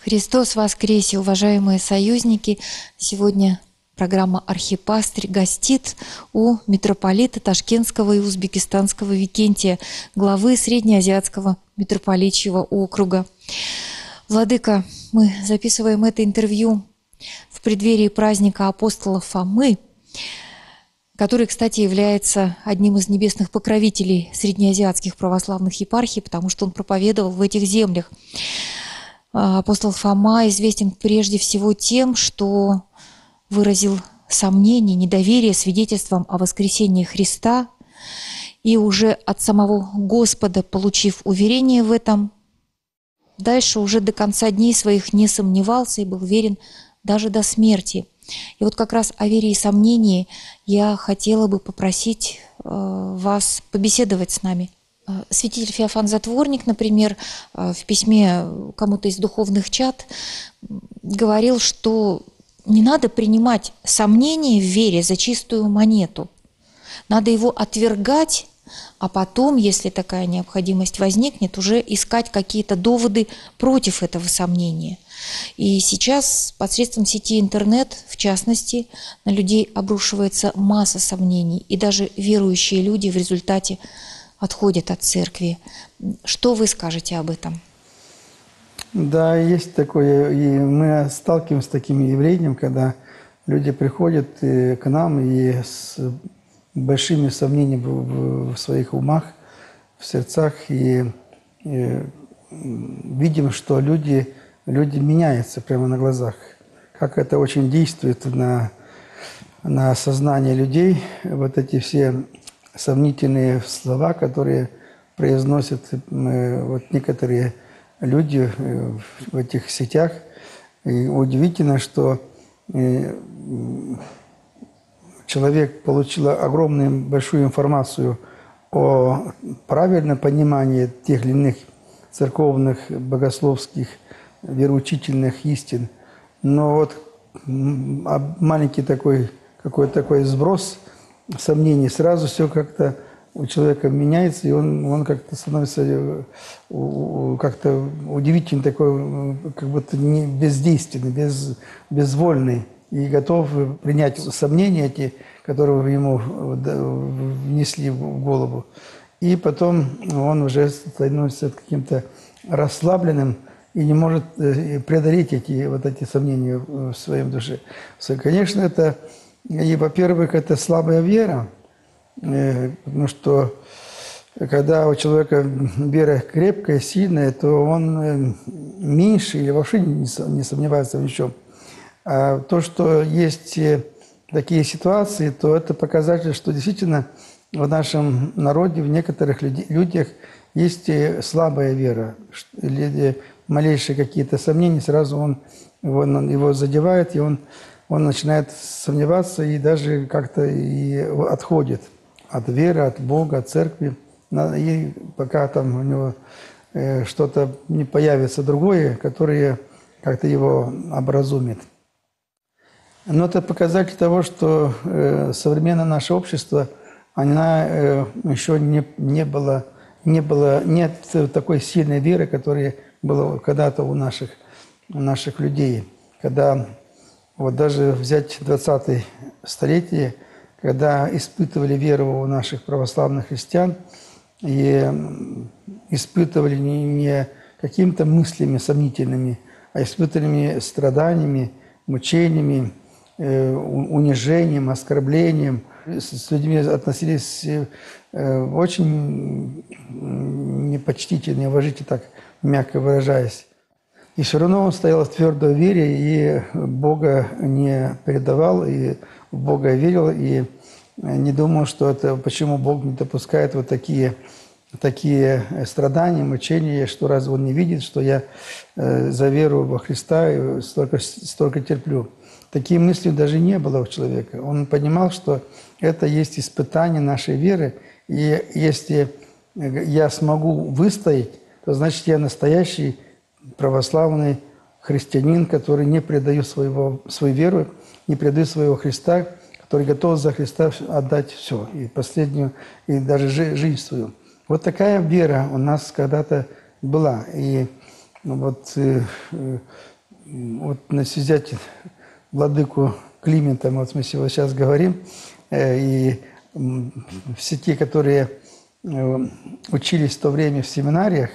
Христос воскресе, уважаемые союзники! Сегодня программа «Архипастырь» гостит у митрополита Ташкентского и Узбекистанского Викентия, главы Среднеазиатского митрополичьего округа. Владыка, мы записываем это интервью в преддверии праздника апостола Фомы, который, кстати, является одним из небесных покровителей среднеазиатских православных епархий, потому что он проповедовал в этих землях. Апостол Фома известен прежде всего тем, что выразил сомнение, недоверие свидетельствам о воскресении Христа, и уже от самого Господа, получив уверение в этом, дальше уже до конца дней своих не сомневался и был верен даже до смерти. И вот как раз о вере и сомнении я хотела бы попросить вас побеседовать с нами. Святитель Феофан Затворник, например, в письме кому-то из духовных чад говорил, что не надо принимать сомнение в вере за чистую монету. Надо его отвергать, а потом, если такая необходимость возникнет, уже искать какие-то доводы против этого сомнения. И сейчас посредством сети интернет, в частности, на людей обрушивается масса сомнений, и даже верующие люди в результате отходят от церкви. Что вы скажете об этом? Да, есть такое, и мы сталкиваемся с таким явлением, когда люди приходят к нам и с большими сомнениями в своих умах, в сердцах, и видим, что люди меняются прямо на глазах. Как это очень действует на сознание людей, вот эти все сомнительные слова, которые произносят вот некоторые люди в этих сетях. И удивительно, что человек получил огромную, большую информацию о правильном понимании тех или иных церковных, богословских, вероучительных истин. Но вот маленький такой, какой-то такой сброс сомнений, сразу все как-то у человека меняется, и он как-то становится как-то удивительно такой, как будто не бездейственный, безвольный, и готов принять сомнения эти, которые ему внесли в голову. И потом он уже становится каким-то расслабленным и не может преодолеть эти сомнения в своей душе. Конечно, это, и, во-первых, это слабая вера, потому что когда у человека вера крепкая, сильная, то он меньше или вообще не сомневается в ничем. А то, что есть такие ситуации, то это показатель, что действительно в нашем народе, в некоторых людях есть слабая вера. Или малейшие какие-то сомнения, сразу его задевает, и он начинает сомневаться и даже как-то и отходит от веры, от Бога, от церкви. И пока там у него что-то не появится другое, которое как-то его образумит. Но это показатель того, что современное наше общество, еще нет такой сильной веры, которая была когда-то у наших людей. Когда вот даже взять 20-е столетие, когда испытывали веру у наших православных христиан, и испытывали не какими-то мыслями сомнительными, а испытывали страданиями, мучениями, унижением, оскорблением. С людьми относились очень непочтительно, неуважительно, так мягко выражаясь. И все равно он стоял в твердой вере и Бога не предавал, и в Бога верил, и не думал, что это почему Бог не допускает вот такие страдания, мучения, что разве Он не видит, что я за веру во Христа столько терплю. Такие мысли даже не было у человека. Он понимал, что это есть испытание нашей веры, и если я смогу выстоять, то значит я настоящий православный христианин, который не предает свою веру, не предает своего Христа, который готов за Христа отдать все, и последнюю, и даже жизнь свою. Вот такая вера у нас когда-то была. И вот вот взять владыку Климента, вот мы сейчас говорим, и все те, которые учились в то время в семинариях,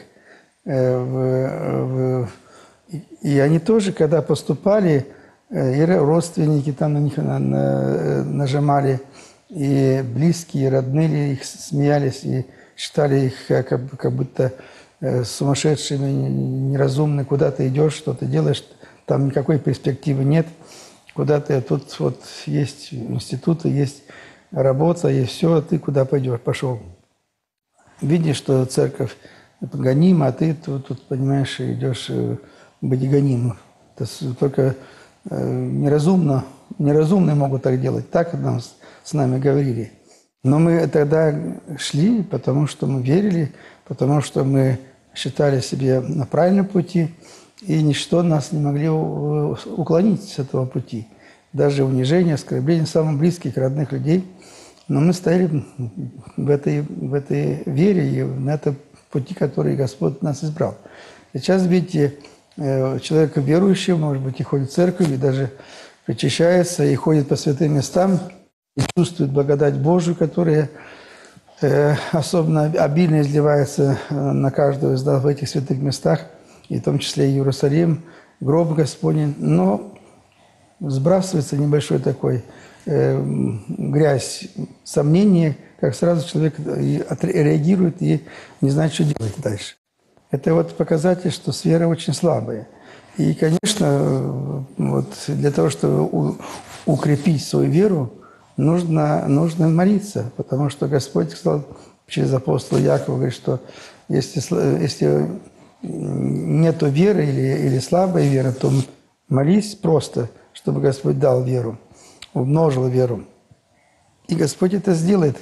и они тоже, когда поступали, и родственники там на них нажимали, и близкие, и родные их смеялись, и считали их как будто сумасшедшими, неразумными. Куда ты идешь, что ты делаешь, там никакой перспективы нет. Куда ты, тут вот есть институты, есть работа, есть все, а ты куда пойдешь, пошел. Видишь, что церковь гонима, а ты тут понимаешь, идешь быть гонимым. Только неразумные могут так делать. Так нам с нами говорили. Но мы тогда шли, потому что мы верили, потому что мы считали себя на правильном пути, и ничто нас не могли уклонить с этого пути. Даже унижение, оскорбление самых близких, родных людей. Но мы стояли в этой вере и на этом пути, который Господь нас избрал. Сейчас, видите, человек верующий, может быть, и ходит в церковь, и даже причащается, и ходит по святым местам, и чувствует благодать Божию, которая особенно обильно изливается на каждого из нас в этих святых местах, и в том числе и Иерусалим, гроб Господень. Но сбрасывается небольшой такой грязь, сомнения, как сразу человек реагирует и не знает, что делать дальше. Это вот показатель, что сфера очень слабая. И, конечно, вот для того, чтобы укрепить свою веру, нужно молиться, потому что Господь сказал через апостола Якова, говорит, что если нету веры или слабой веры, то молись просто, чтобы Господь дал веру, умножил веру. И Господь это сделает,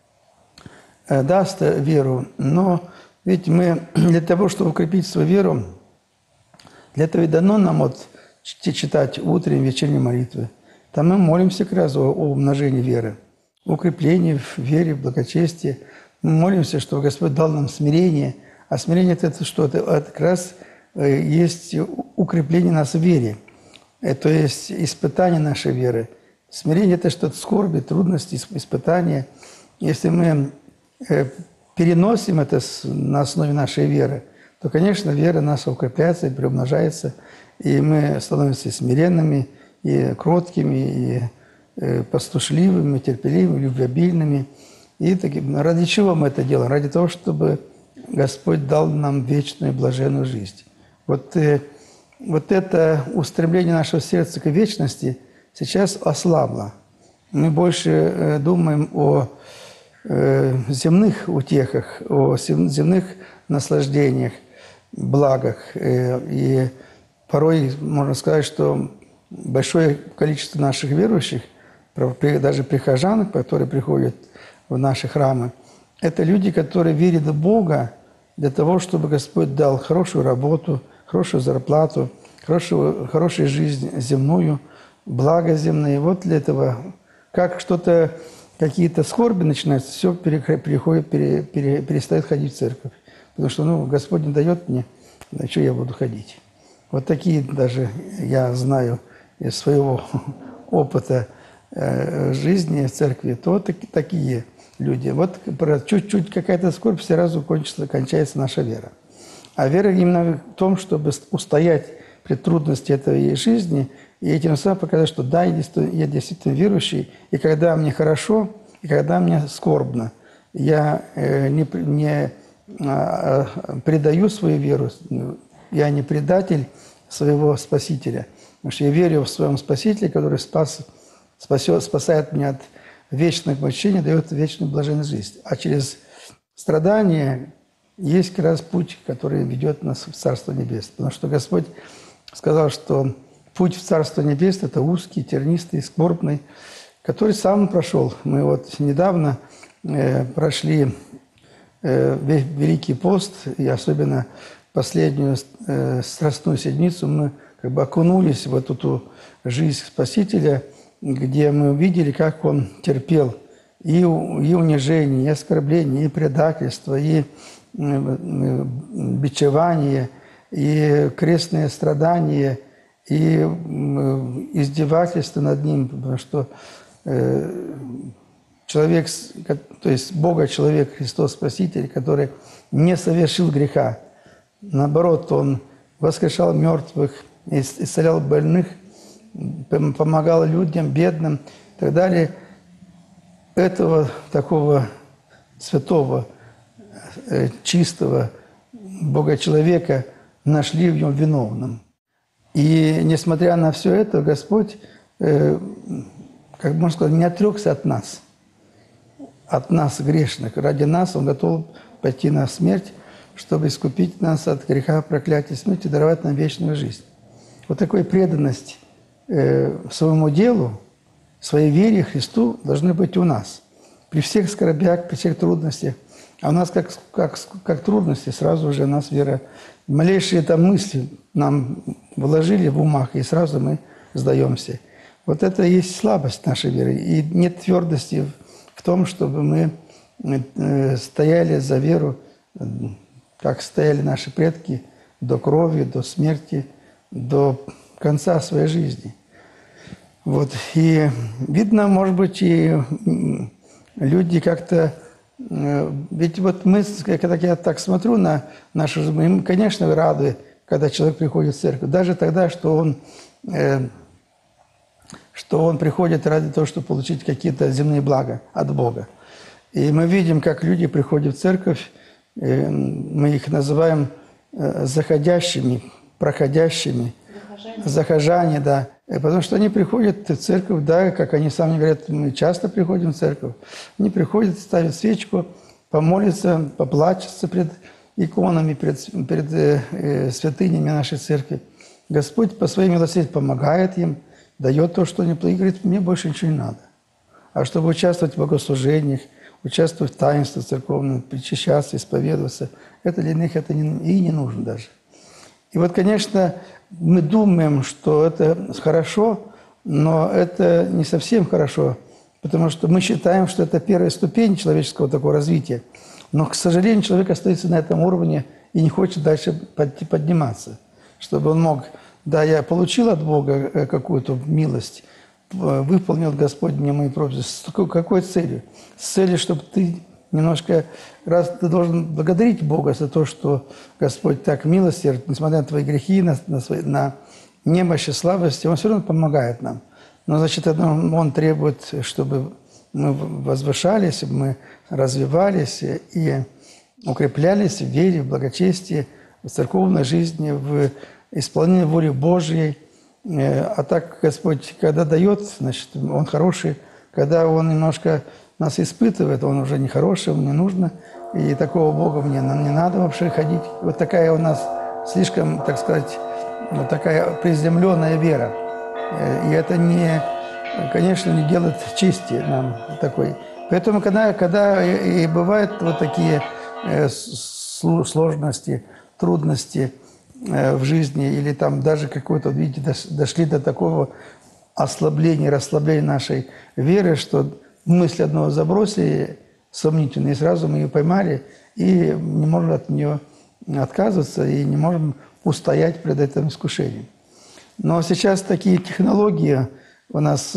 даст веру. Но ведь мы для того, чтобы укрепить свою веру, для этого и дано нам вот читать утренние, вечерние молитвы. Там мы молимся как раз о умножении веры, укреплении в вере, в благочестии. Мы молимся, чтобы Господь дал нам смирение. А смирение – это что? Это как раз есть укрепление нас в вере. То есть испытание нашей веры. Смирение – это что-то скорби, трудности, испытания. Если мы переносим это на основе нашей веры, то, конечно, вера наша укрепляется и приумножается, и мы становимся смиренными, и кроткими, и послушливыми, терпеливыми, любвеобильными. И ради чего мы это делаем? Ради того, чтобы Господь дал нам вечную блаженную жизнь. Вот это устремление нашего сердца к вечности сейчас ослабло. Мы больше думаем о земных утехах, о земных наслаждениях, благах. И порой можно сказать, что большое количество наших верующих, даже прихожан, которые приходят в наши храмы, это люди, которые верят в Бога для того, чтобы Господь дал хорошую работу, хорошую зарплату, хорошую жизнь земную, благо земные. Вот для этого, как что-то, какие-то скорби начинаются, все перестает ходить в церковь. Потому что, Господь не дает мне, на что я буду ходить. Вот такие даже я знаю из своего опыта жизни в церкви, то такие люди. Вот чуть-чуть какая-то скорбь, сразу кончается наша вера. А вера именно в том, чтобы устоять при трудности этой жизни и этим самым показать, что да, я действительно верующий, и когда мне хорошо, и когда мне скорбно, я не предаю свою веру, я не предатель своего Спасителя, потому что я верю в своем Спасителе, который спасает меня от вечных мучений, дает вечную блаженную жизнь. А через страдания есть как раз путь, который ведет нас в Царство Небесное. Потому что Господь сказал, что путь в Царство Небесное – это узкий, тернистый, скорбный, который сам прошел. Мы вот недавно прошли Великий пост, и особенно последнюю Страстную Седмицу мы как бы окунулись в эту жизнь Спасителя, где мы увидели, как Он терпел и унижение, и оскорбление, и предательство, и бичевание, и крестные страдания, и издевательство над ним, потому что человек, то есть Бога человек, Христос Спаситель, который не совершил греха. Наоборот, Он воскрешал мертвых, исцелял больных, помогал людям, бедным и так далее. Этого такого святого, чистого Бога-человека нашли в нем виновным. И несмотря на все это, Господь, как можно сказать, не отрекся от нас, грешных. Ради нас Он готов пойти на смерть, чтобы искупить нас от греха, проклятия, смерти, даровать нам вечную жизнь. Вот такой преданность своему делу, своей вере Христу должны быть у нас. При всех скорбях, при всех трудностях. А у нас как трудности, сразу же у нас вера. Малейшие там мысли нам вложили в умах, и сразу мы сдаемся. Вот это и есть слабость нашей веры. И нет твердости в том, чтобы мы стояли за веру, как стояли наши предки, до крови, до смерти, до конца своей жизни. Вот. И видно, может быть, и люди как-то... Ведь вот мы, когда я так смотрю на нашу жизнь, мы, конечно, рады, когда человек приходит в церковь. Даже тогда, что он приходит ради того, чтобы получить какие-то земные блага от Бога. И мы видим, как люди приходят в церковь, мы их называем заходящими, проходящими, захожане, да. Потому что они приходят в церковь, да, как они сами говорят, мы часто приходим в церковь. Они приходят, ставят свечку, помолятся, поплачутся пред иконами, пред святынями нашей церкви. Господь по своей милосердию помогает им, дает то, что они платят, и говорит, мне больше ничего не надо. А чтобы участвовать в богослужениях, участвовать в таинстве церковном, причащаться, исповедоваться, это для них это и не нужно даже. И вот, конечно, мы думаем, что это хорошо, но это не совсем хорошо, потому что мы считаем, что это первая ступень человеческого такого развития. Но, к сожалению, человек остается на этом уровне и не хочет дальше подниматься, чтобы он мог, да, я получил от Бога какую-то милость, выполнил Господь мне мои проповеди. С какой целью? С целью, чтобы ты немножко, раз ты должен благодарить Бога за то, что Господь так милостив, несмотря на твои грехи, на немощь и слабости, Он все равно помогает нам. Но, значит, Он требует, чтобы мы возвышались, мы развивались и укреплялись в вере, в благочестии, в церковной жизни, в исполнении воли Божьей. А так Господь, когда дает, значит, Он хороший. Когда Он немножко нас испытывает, Он уже не хороший, Он не нужно. И такого Бога нам не надо вообще ходить. Вот такая у нас слишком, так сказать, вот такая приземленная вера. И это, конечно, не делает чести нам такой. Поэтому, когда и бывают вот такие сложности, трудности в жизни, или там даже какое-то, видите, дошли до такого ослабления, расслабления нашей веры, что мысль одного забросили сомнительные, и сразу мы ее поймали, и не можем от нее отказываться, и не можем устоять перед этим искушением. Но сейчас такие технологии у нас,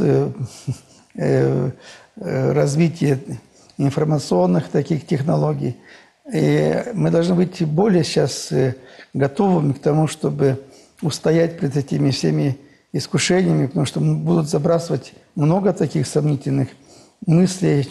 развитие информационных таких технологий, и мы должны быть более сейчас готовыми к тому, чтобы устоять перед этими всеми искушениями, потому что будут забрасывать много таких сомнительных мыслей,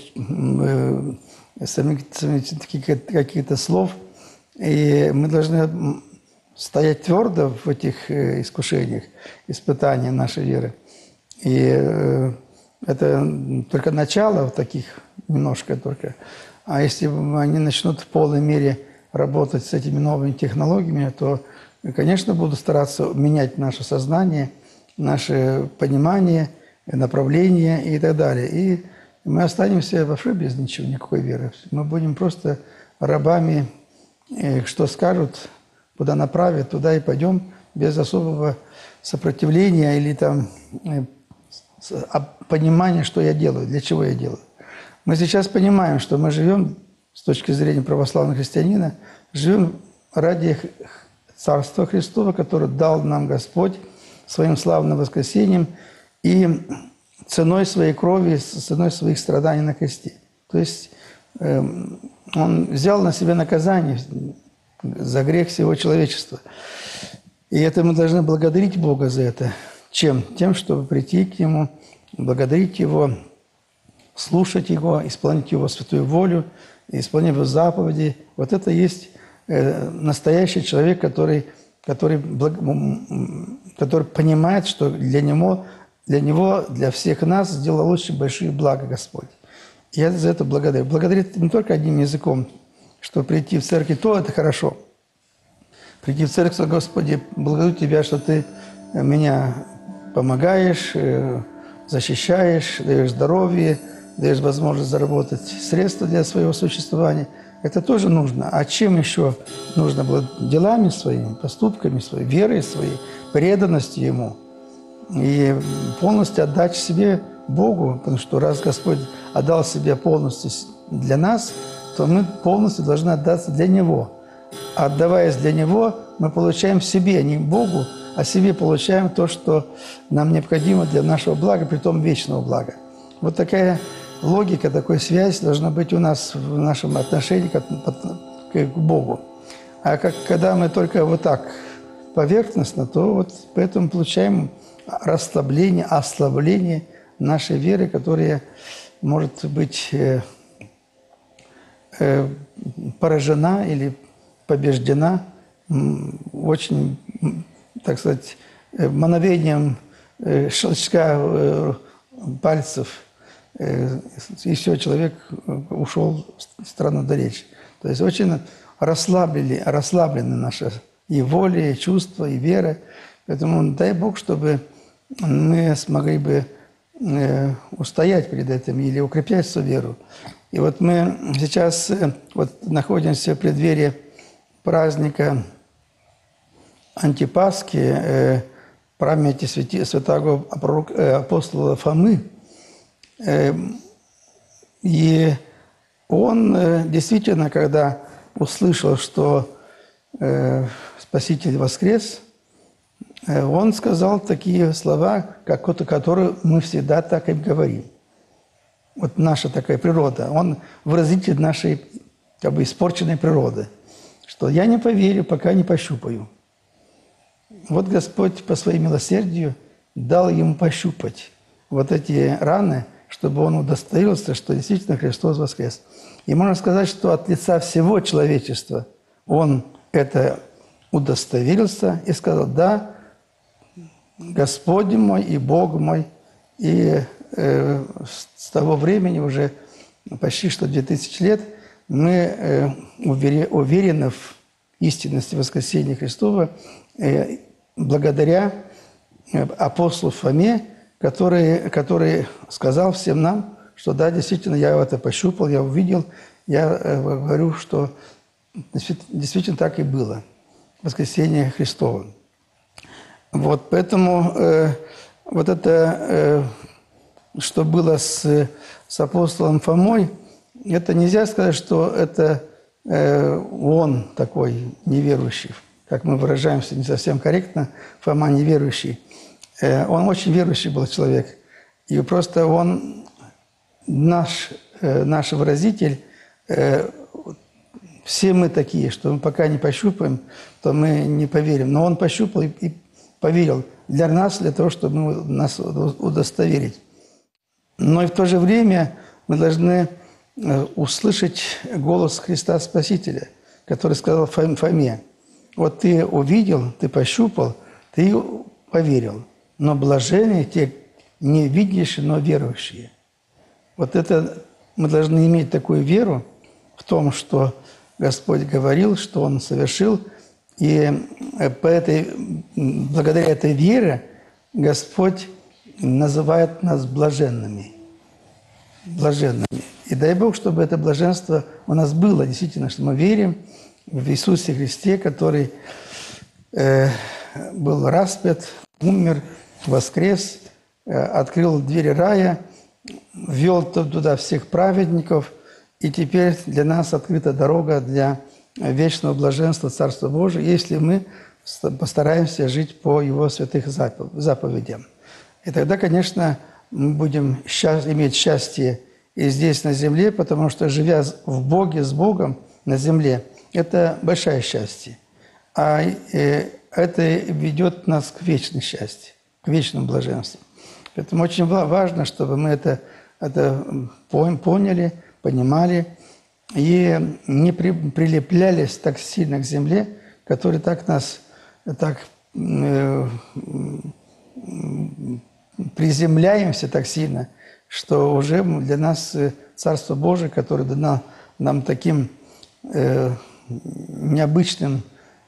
каких-то слов. И мы должны стоять твердо в этих искушениях, испытаниях нашей веры. И это только начало вот таких, немножко только. А если они начнут в полной мере работать с этими новыми технологиями, то, конечно, буду стараться менять наше сознание, наше понимание, направление и так далее. И мы останемся вообще без ничего, никакой веры. Мы будем просто рабами, что скажут, куда направят, туда и пойдем, без особого сопротивления или там понимания, что я делаю, для чего я делаю. Мы сейчас понимаем, что мы живем, с точки зрения православного христианина, живем ради Царства Христова, которое дал нам Господь, своим славным воскресением и ценой своей крови, ценой своих страданий на кресте. То есть Он взял на себя наказание за грех всего человечества. И это мы должны благодарить Бога за это. Чем? Тем, чтобы прийти к Нему, благодарить Его, слушать Его, исполнить Его святую волю, исполнять Его заповеди. Вот это есть настоящий человек, который понимает, что для него, для всех нас сделал очень большие блага Господь. Я за это благодарю. Благодарить не только одним языком, что прийти в церковь, то это хорошо. Прийти в церковь, сказать: Господи, благодарю Тебя, что Ты меня помогаешь, защищаешь, даешь здоровье, даешь возможность заработать средства для своего существования. Это тоже нужно. А чем еще нужно было? Делами своими, поступками своей, верой своей, преданностью Ему. И полностью отдать себе Богу, потому что раз Господь отдал себя полностью для нас, то мы полностью должны отдаться для Него. Отдаваясь для Него, мы получаем в себе, не Богу, а себе получаем то, что нам необходимо для нашего блага, притом вечного блага. Вот такая логика, такая связь должна быть у нас в нашем отношении к Богу. А когда мы только вот так поверхностно, то вот поэтому получаем расслабление, ослабление нашей веры, которая может быть поражена или побеждена очень, так сказать, мановением щелчка пальцев, и все, человек ушел в страну далече. То есть очень расслаблены наши и воля, и чувства, и вера. Поэтому дай Бог, чтобы мы смогли бы устоять перед этим или укреплять свою веру. И вот мы сейчас вот находимся в преддверии праздника Антипасхи, памяти святого апостола Фомы. И он действительно, когда услышал, что Спаситель воскрес, он сказал такие слова, которые мы всегда так и говорим. Вот наша такая природа. Он выразитель нашей испорченной природы. Что я не поверю, пока не пощупаю. Вот Господь по своему милосердию дал ему пощупать вот эти раны, чтобы он удостоверился, что действительно Христос воскрес. И можно сказать, что от лица всего человечества он это удостоверился и сказал: да, Господь мой и Бог мой. И с того времени, уже почти что 2000 лет, мы уверены в истинности воскресения Христова благодаря апостолу Фоме, который сказал всем нам, что да, действительно, я это пощупал, я увидел, я говорю, что действительно так и было. Воскресение Христово. Вот поэтому вот это, что было с апостолом Фомой, это нельзя сказать, что это он такой неверующий. Как мы выражаемся не совсем корректно, Фома неверующий. Он очень верующий был человек. И просто он наш выразитель. Все мы такие, что мы пока не пощупаем, то мы не поверим. Но он пощупал и поверил для нас, для того, чтобы нас удостоверить. Но и в то же время мы должны услышать голос Христа Спасителя, который сказал Фоме: вот ты увидел, ты пощупал, ты поверил. Но блаженны те не видящие, но верующие. Вот это мы должны иметь такую веру в том, что Господь говорил, что Он совершил. И благодаря этой вере Господь называет нас блаженными. Блаженными. И дай Бог, чтобы это блаженство у нас было действительно, что мы верим в Иисусе Христе, который был распят, умер, воскрес, открыл двери рая, ввел туда всех праведников, и теперь для нас открыта дорога для вечного блаженства Царства Божия, если мы постараемся жить по Его святых заповедям. И тогда, конечно, мы будем иметь счастье и здесь, на земле, потому что, живя в Боге, с Богом на земле, это большое счастье. А это ведет нас к вечному счастью, к вечному блаженству. Поэтому очень важно, чтобы мы это поняли, понимали и не прилеплялись так сильно к земле, которая так нас приземляемся так сильно, что уже для нас Царство Божие, которое дано нам таким необычным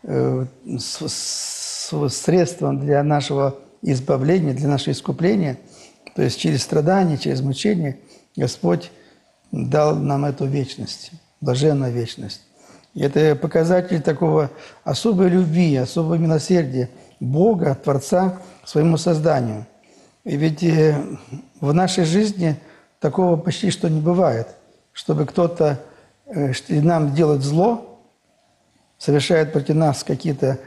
средством для нашего избавления, для нашего искупления, то есть через страдания, через мучения, Господь дал нам эту вечность, блаженную вечность. И это показатель такого особой любви, особого милосердия Бога, Творца, к своему созданию. И ведь в нашей жизни такого почти что не бывает, чтобы кто-то нам делает зло, совершает против нас какие-то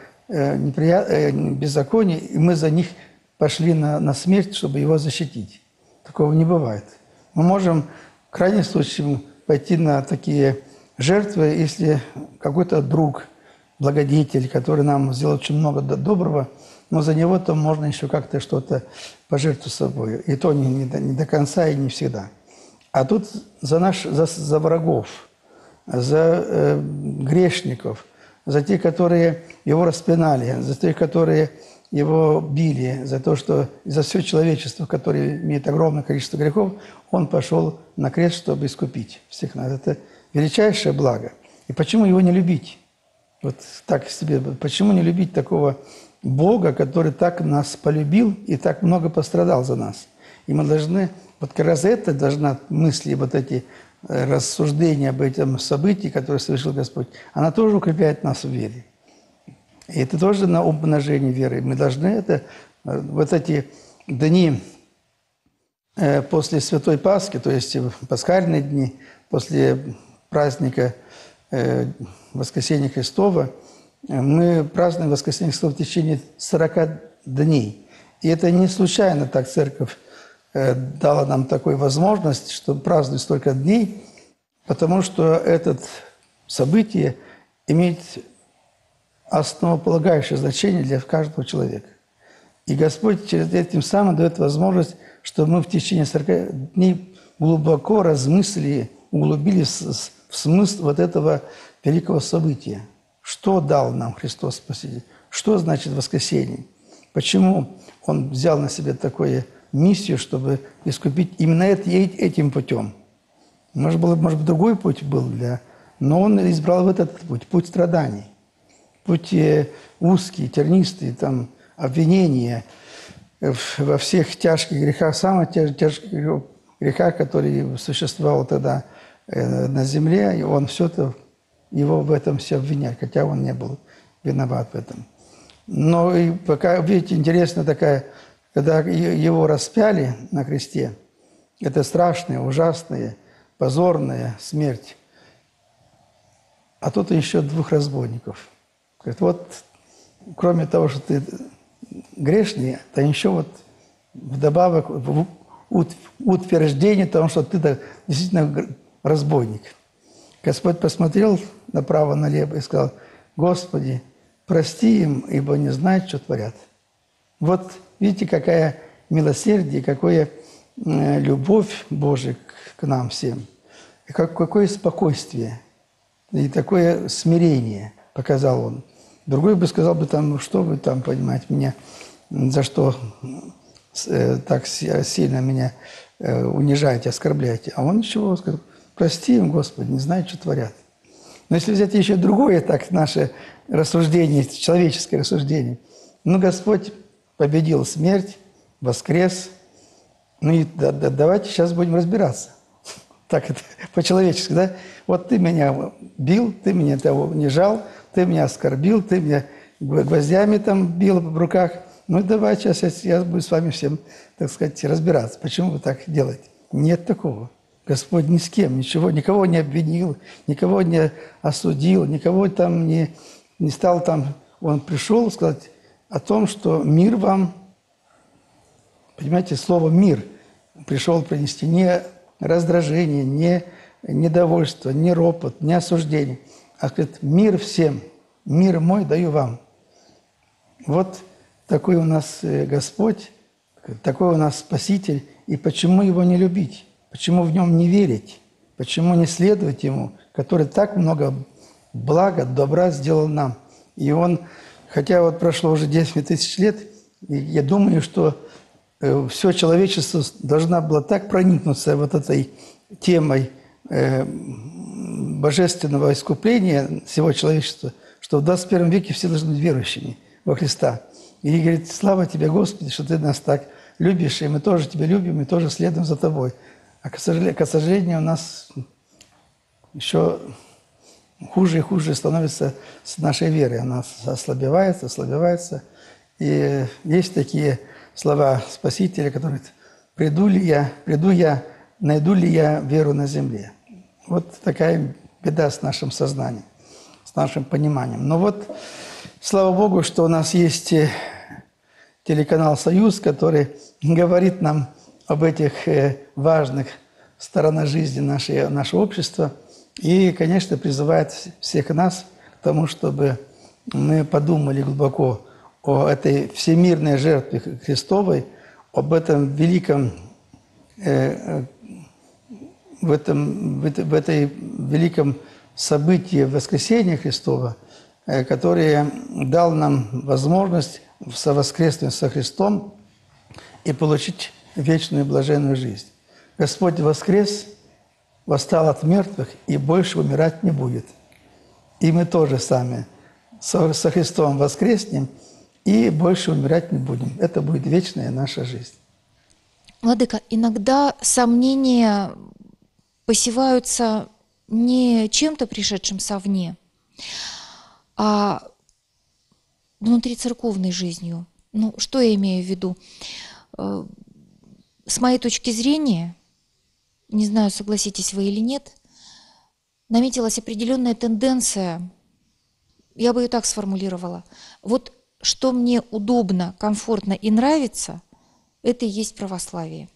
беззакония, и мы за них пошли на смерть, чтобы его защитить. Такого не бывает. Мы можем в крайнем случае пойти на такие жертвы, если какой-то друг, благодетель, который нам сделал очень много доброго, но за него-то можно еще как-то что-то пожертвовать собой. И то не до конца и не всегда. А тут за врагов, за грешников, за тех, которые его распинали, за тех, которые его били, за то, что за все человечество, которое имеет огромное количество грехов, он пошел на крест, чтобы искупить всех нас. Это величайшее благо. И почему его не любить? Вот так себе. Почему не любить такого Бога, который так нас полюбил и так много пострадал за нас? И мы должны, вот как раз это должна мысли, вот эти рассуждения об этом событии, которое совершил Господь, она тоже укрепляет нас в вере. И это тоже на умножение веры. Мы должны это, вот эти дни после Святой Пасхи, то есть пасхальные дни, после праздника Воскресения Христова, мы празднуем Воскресение Христова в течение 40 дней. И это не случайно так Церковь дала нам такую возможность, что празднуют столько дней, потому что это событие имеет основополагающее значение для каждого человека. И Господь через этим самым дает возможность, чтобы мы в течение 40 дней глубоко размыслили, углубились в смысл вот этого великого события. Что дал нам Христос Спаситель? Что значит воскресение? Почему Он взял на себя такую миссию, чтобы искупить именно этим путем? Может быть, другой путь был, но Он избрал вот этот путь страданий. Путь узкий, тернистый, там, обвинения во всех тяжких грехах, самых тяжких грехах, которые существовал тогда на земле, и Он все это, его в этом все обвиняет, хотя он не был виноват в этом. Но и пока, видите, интересно такая, когда его распяли на кресте, это страшная, ужасная, позорная смерть. А тут еще 2 разбойников. Говорит, вот кроме того, что ты грешный, то еще вот вдобавок утверждение того, что ты действительно разбойник. Господь посмотрел направо-налево и сказал: Господи, прости им, ибо не знают, что творят. Вот видите, какая милосердие, какая любовь Божия к нам всем. И какое спокойствие и такое смирение показал Он. Другой бы сказал бы, там, что вы там, понимаете, меня, за что так сильно меня унижаете, оскорбляете. А он ничего сказал: прости им, Господи, не знают, что творят. Но если взять еще другое, так, наше рассуждение, человеческое рассуждение, Господь победил смерть, воскрес. И давайте сейчас будем разбираться. Так это по-человечески, да? Вот ты меня бил, ты меня того унижал, ты меня оскорбил, ты меня гвоздями там бил в руках. Давай сейчас я буду с вами всем, так сказать, разбираться. Почему вы так делаете? Нет такого. Господь ни с кем, никого не обвинил, никого не осудил, никого там не стал там Он пришел сказать о том, что мир вам, понимаете, слово «мир» пришел принести не раздражение, не недовольство, не ропот, не осуждение, а говорит: мир всем, мир мой даю вам. Вот такой у нас Господь, такой у нас Спаситель, и почему его не любить? Почему в нем не верить? Почему не следовать ему, который так много блага, добра сделал нам? И он, хотя вот прошло уже 10 тысяч лет, я думаю, что все человечество должно было так проникнуться вот этой темой божественного искупления всего человечества, что в 21 веке все должны быть верующими во Христа. И говорит: слава тебе, Господи, что ты нас так любишь, и мы тоже тебя любим, и тоже следуем за тобой. А, к сожалению, у нас еще хуже и хуже становится с нашей верой. Она ослабевается, ослабевается. И есть такие слова Спасителя, которые говорят: приду я, найду ли я веру на земле? Вот такая беда с нашим сознанием, с нашим пониманием. Но вот, слава Богу, что у нас есть телеканал «Союз», который говорит нам об этих важных сторонах жизни нашего общества. И, конечно, призывает всех нас к тому, чтобы мы подумали глубоко о этой всемирной жертве Христовой, об этом великом, в этой великом событии воскресения Христова, которое дал нам возможность совоскреснуть со Христом и получить вечную блаженную жизнь. Господь воскрес, восстал от мертвых и больше умирать не будет. И мы тоже сами со Христом воскреснем и больше умирать не будем. Это будет вечная наша жизнь. Владыка, иногда сомнения посеваются не чем-то пришедшим совне, а внутрицерковной жизнью. Ну, что я имею в виду? С моей точки зрения, не знаю, согласитесь вы или нет, наметилась определенная тенденция, я бы ее так сформулировала. Вот что мне удобно, комфортно и нравится, это и есть православие.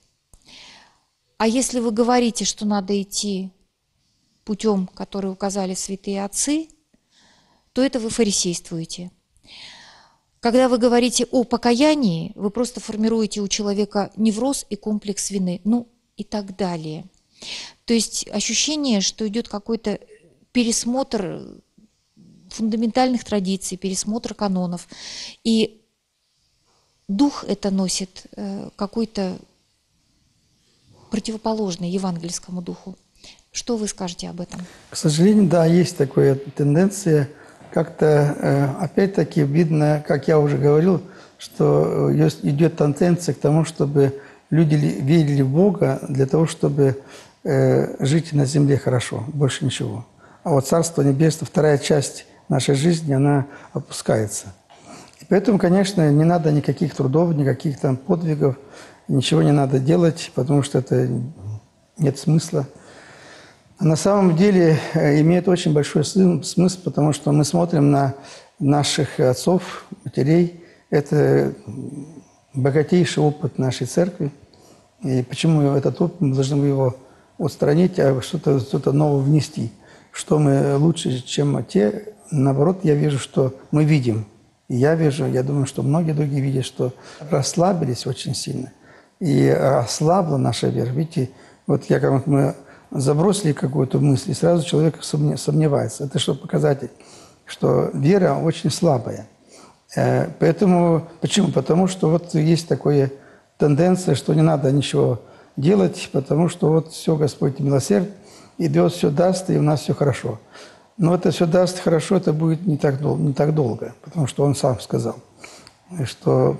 А если вы говорите, что надо идти путем, который указали святые отцы, то это вы фарисействуете. Когда вы говорите о покаянии, вы просто формируете у человека невроз и комплекс вины, ну и так далее. То есть ощущение, что идет какой-то пересмотр фундаментальных традиций, пересмотр канонов. И дух это носит какой-то противоположный евангельскому духу. Что вы скажете об этом? К сожалению, да, есть такая тенденция. Как-то, опять-таки, видно, как я уже говорил, что идет тенденция к тому, чтобы люди верили в Бога для того, чтобы жить на земле хорошо, больше ничего. А вот Царство Небесное, вторая часть нашей жизни, она опускается. И поэтому, конечно, не надо никаких трудов, никаких там подвигов, ничего не надо делать, потому что это нет смысла. А на самом деле имеет очень большой смысл, потому что мы смотрим на наших отцов, матерей. Это богатейший опыт нашей церкви. И почему этот опыт, мы должны его устранить, а что-то новое внести? Что мы лучше, чем те? Наоборот, я вижу, что мы видим. И я вижу, я думаю, что многие другие видят, что расслабились очень сильно. И ослабла наша вера. Видите, вот мы забросили какую-то мысль, и сразу человек сомневается. Это что, показатель, что вера очень слабая. Поэтому, почему? Потому что вот есть такая тенденция, что не надо ничего делать, потому что вот все, Господь милосерд, идет, все даст, и у нас все хорошо. Но это все даст хорошо, это будет не так долго, потому что Он сам сказал, что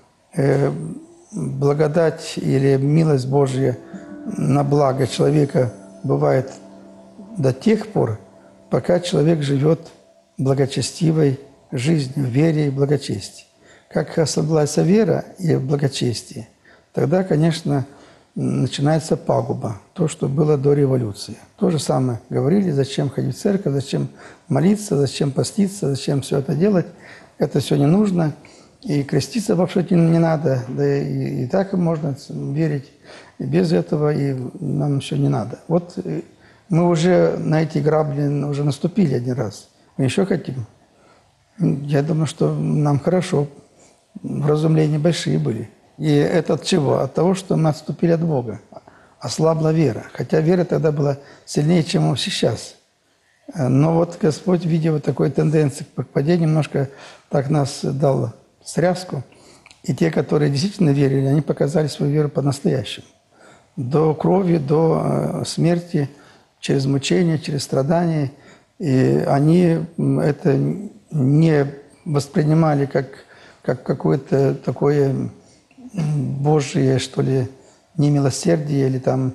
благодать или милость Божья на благо человека бывает до тех пор, пока человек живет благочестивой жизнью, в вере и благочестии. Как ослабляется вера и благочестие, тогда, конечно, начинается пагуба, то, что было до революции. То же самое говорили, зачем ходить в церковь, зачем молиться, зачем поститься, зачем все это делать. это все не нужно, и креститься вообще не надо, да и так можно верить, и без этого, и нам все не надо. Вот мы уже на эти грабли уже наступили один раз. Мы еще хотим? Я думаю, что нам хорошо. Вразумления большие были. И это от чего? От того, что мы отступили от Бога. Ослабла вера. Хотя вера тогда была сильнее, чем сейчас. Но вот Господь, видя вот такой тенденции к падению, немножко так нас дал стряску. И те, которые действительно верили, они показали свою веру по-настоящему. До крови, до смерти, через мучения, через страдания. И они это не воспринимали как какое-то такое Божие, что ли, немилосердие или там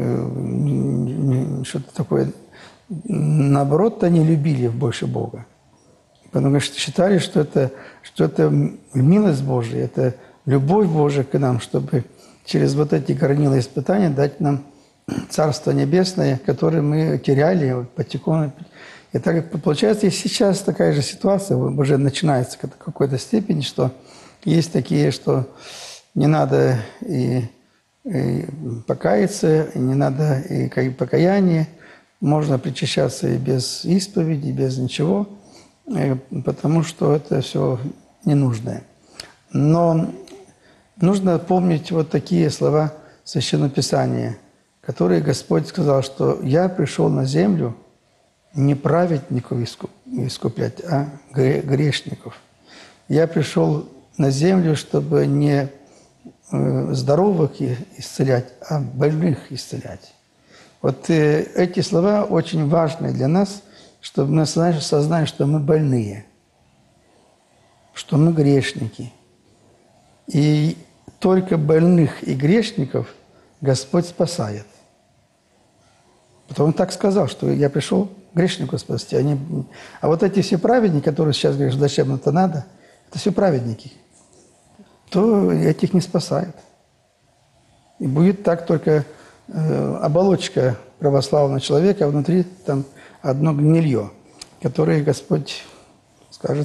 что-то такое. Наоборот, они любили больше Бога. Потому что считали, что это милость Божия, это любовь Божия к нам, чтобы через вот эти горнила испытания дать нам Царство Небесное, которое мы теряли потихоньку. И так получается, и сейчас такая же ситуация уже начинается в какой-то степени, что есть такие, что не надо и покаяться, и не надо и покаяния, можно причащаться и без исповеди, и без ничего, потому что это все ненужное. Но нужно помнить вот такие слова Священного Писания, которые Господь сказал, что «Я пришел на землю не праведников искуплять, а грешников. Я пришел на землю, чтобы не здоровых исцелять, а больных исцелять». Вот эти слова очень важны для нас, чтобы мы осознали, что мы больные, что мы грешники. И только больных и грешников Господь спасает. Потому Он так сказал, что я пришел грешнику спасти. А вот эти все праведники, которые сейчас говорят, зачем это надо, это все праведники. То этих не спасает. И будет так только оболочка православного человека, а внутри там одно гнилье, которое Господь скажет,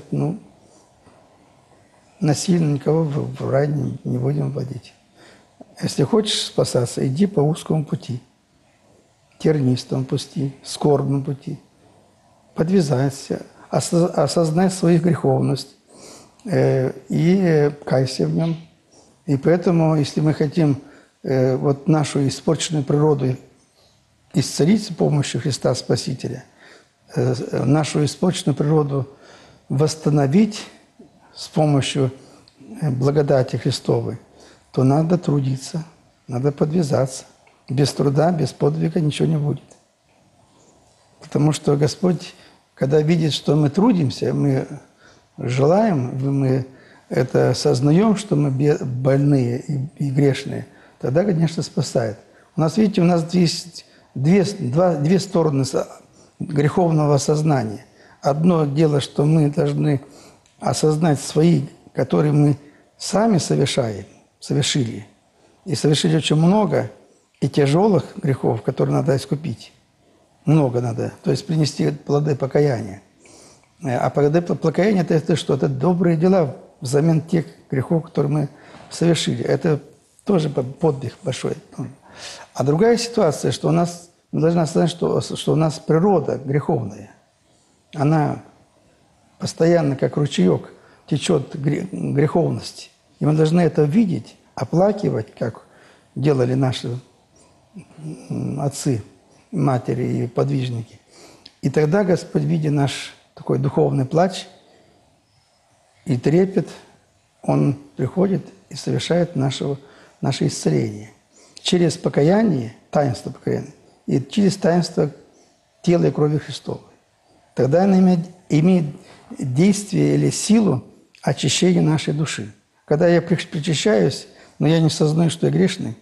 насильно никого в рай не будем вводить. Если хочешь спасаться, иди по узкому пути, тернистому пути, скорбному пути. Подвязайся, осознай свою греховность и кайся в нем. И поэтому, если мы хотим вот нашу испорченную природу исцелить с помощью Христа Спасителя, нашу испорченную природу восстановить с помощью благодати Христовой, то надо трудиться, надо подвязаться. Без труда, без подвига ничего не будет. Потому что Господь, когда видит, что мы трудимся, мы желаем, мы это осознаем, что мы больные и грешные, тогда, конечно, спасает. У нас, видите, у нас есть две стороны греховного сознания. Одно дело, что мы должны осознать свои, которые мы сами совершили. И совершили очень много и тяжелых грехов, которые надо искупить. Много надо. То есть принести плоды покаяния. А плоды покаяния – это что? Это добрые дела взамен тех грехов, которые мы совершили. Это тоже подвиг большой. А другая ситуация, что мы должны осознать, что у нас природа греховная. Она постоянно, как ручеек, течет греховность. И мы должны это видеть, оплакивать, как делали наши отцы, матери и подвижники. И тогда Господь, видя наш такой духовный плач и трепет, Он приходит и совершает наше исцеление. Через покаяние, таинство покаяния, и через таинство тела и крови Христовой. Тогда она имеет действие или силу очищения нашей души. Когда я причащаюсь, но я не сознаю, что я грешный,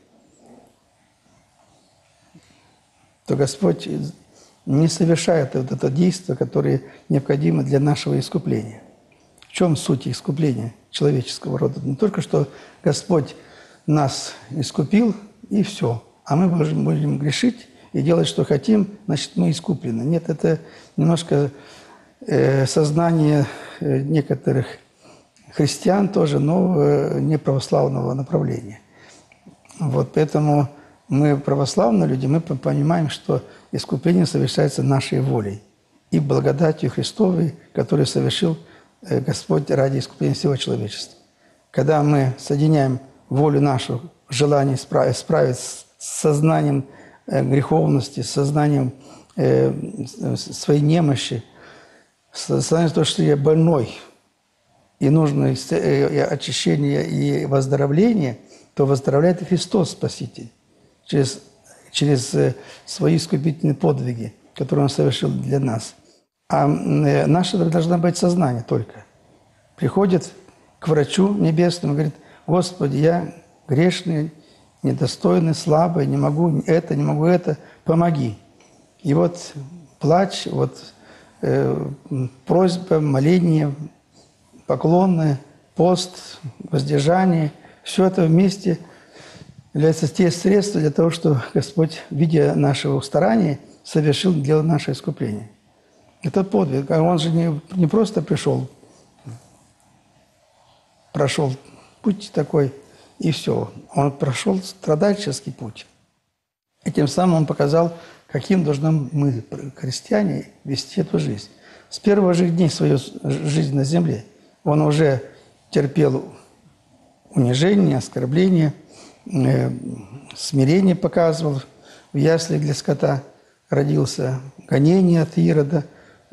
то Господь не совершает вот это действие, которое необходимо для нашего искупления. В чем суть искупления человеческого рода? Не только что Господь нас искупил, и все. А мы будем грешить и делать, что хотим, значит, мы искуплены. Нет, это немножко сознание некоторых христиан тоже, но не православного направления. Вот поэтому мы, православные люди, мы понимаем, что искупление совершается нашей волей и благодатью Христовой, которую совершил Господь ради искупления всего человечества. Когда мы соединяем волю нашу, желание справиться с сознанием греховности, с сознанием своей немощи, с сознанием того, что я больной, и нужно очищение и выздоровление, то выздоровляет и Христос Спаситель через свои искупительные подвиги, которые Он совершил для нас. А наше должно быть сознание только. Приходит к врачу небесному и говорит: «Господи, я грешный, недостойный, слабый, не могу это, помоги». И вот плач, вот просьба, моление, поклоны, пост, воздержание – все это вместе является те средства для того, чтобы Господь, видя нашего старания, совершил дело наше искупление. Это подвиг. Он же не просто прошел путь такой, и все. Он прошел страдальческий путь. И тем самым он показал, каким должны мы, христиане, вести эту жизнь. С первых же дней своей жизни на земле он уже терпел унижение, оскорбление, смирение показывал. В яслях для скота родился, гонение от Ирода.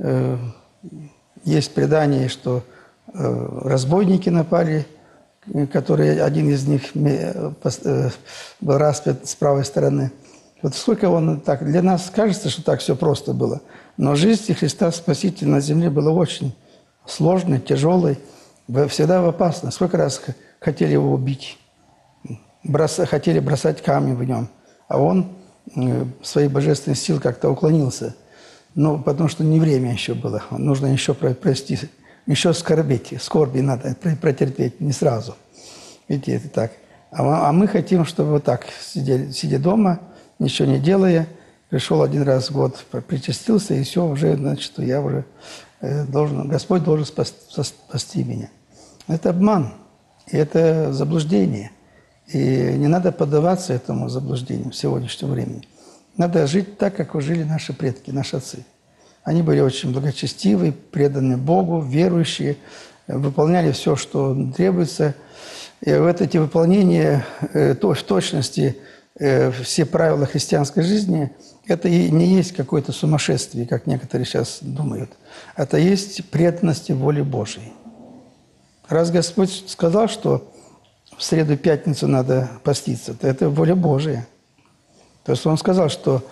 Есть предание, что разбойники напали, которые, один из них был распят с правой стороны. Вот сколько он так... Для нас кажется, что так все просто было. Но жизнь Христа Спасителя на земле была очень сложной, тяжелой, всегда в опасности. Сколько раз хотели его убить, хотели бросать камни в нем, а он своей божественной силы как-то уклонился. Ну, потому что не время еще было. Нужно еще прости, еще скорби надо протерпеть, не сразу. Видите, это так. А мы хотим, чтобы вот так, сидя дома, ничего не делая, пришел один раз в год, причастился, и все, уже, значит, я уже Господь должен спасти меня. Это обман, и это заблуждение. И не надо поддаваться этому заблуждению в сегодняшнем времени. Надо жить так, как жили наши предки, наши отцы. Они были очень благочестивы, преданы Богу, верующие, выполняли все, что требуется. И вот эти выполнения в точности все правила христианской жизни, это и не есть какое-то сумасшествие, как некоторые сейчас думают. Это есть преданность воле Божией. Раз Господь сказал, что в среду и пятницу надо поститься, то это воля Божия. То есть Он сказал, что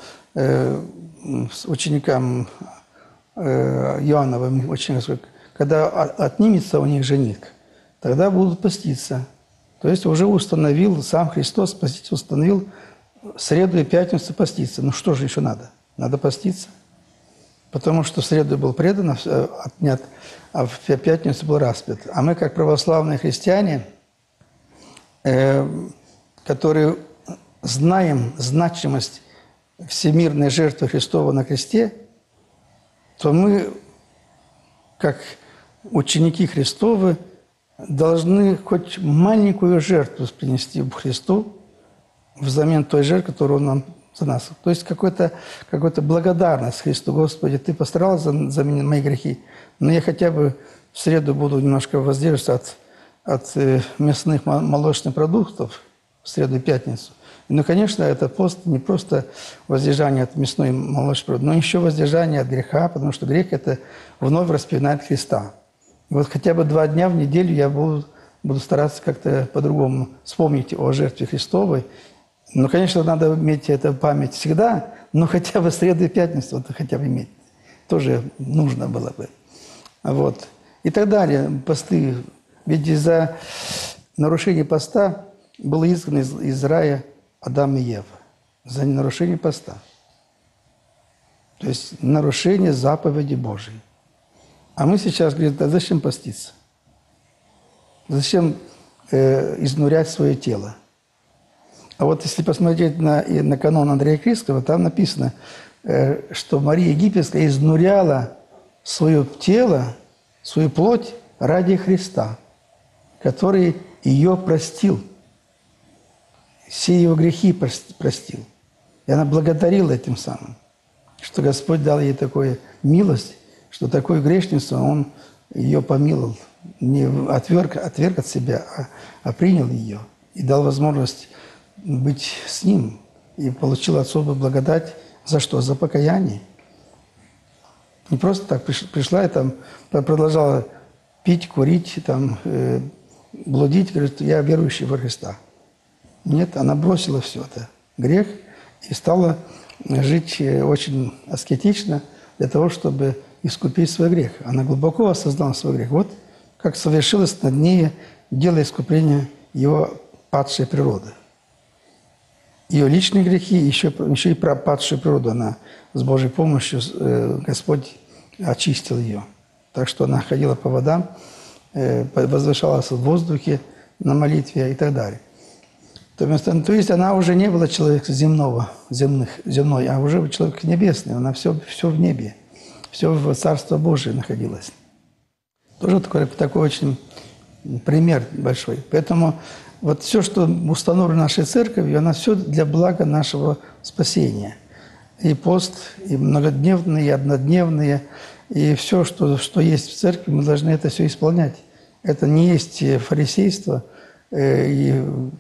ученикам Иоанновым, когда отнимется у них жених, тогда будут поститься. То есть уже установил, сам Христос, Спаситель, установил в среду и пятницу поститься. Ну что же еще надо? Надо поститься. Потому что в среду был предан, отнят, а в пятницу был распят. А мы, как православные христиане, которые знаем значимость всемирной жертвы Христова на кресте, то мы, как ученики Христовы, должны хоть маленькую жертву принести Христу взамен той жертвы, которую Он нам за нас. То есть какая-то благодарность Христу. Господи, Ты постарался за меня, мои грехи, но я хотя бы в среду буду немножко воздерживаться от мясных, молочных продуктов в среду и пятницу. Ну, конечно, это пост не просто воздержание от мясной и молочной продукции, но еще воздержание от греха, потому что грех – это вновь распинает Христа. И вот хотя бы 2 дня в неделю я буду стараться как-то по-другому вспомнить о жертве Христовой. Ну, конечно, надо иметь эту память всегда, но хотя бы среду и пятницу это хотя бы иметь. Тоже нужно было бы. Вот. И так далее. Посты. Ведь из-за нарушения поста был изгнан из рая Адам и Ева. За нарушение поста. То есть нарушение заповеди Божией. А мы сейчас говорим: да зачем поститься? Зачем изнурять свое тело? А вот если посмотреть на канон Андрея Критского, там написано, что Мария Египетская изнуряла свое тело, свою плоть ради Христа. который ее простил. Все ее грехи простил. И она благодарила этим самым, что Господь дал ей такую милость, что такую грешницу Он ее помиловал. Не отверг от себя, а принял ее и дал возможность быть с Ним. И получил особую благодать. За что? За покаяние. Не просто так пришла и там продолжала пить, курить, там, блудить, говорит, я верующий во Христа. Нет, она бросила все это, грех, и стала жить очень аскетично для того, чтобы искупить свой грех. Она глубоко осознала свой грех. Вот как совершилось над ней дело искупления его падшей природы. Ее личные грехи, еще и про падшую природу она с Божьей помощью, Господь очистил ее. Так что она ходила по водам, возвышалась в воздухе на молитве и так далее. То есть она уже не была человеком земной, а уже человек небесный. Она все в небе, все в Царство Божие находилось. Тоже такой очень пример большой. Поэтому вот все, что установлено нашей церковью, она все для блага нашего спасения. И пост, и многодневные, и однодневные, и все, что есть в церкви, мы должны это все исполнять. Это не есть фарисейство. А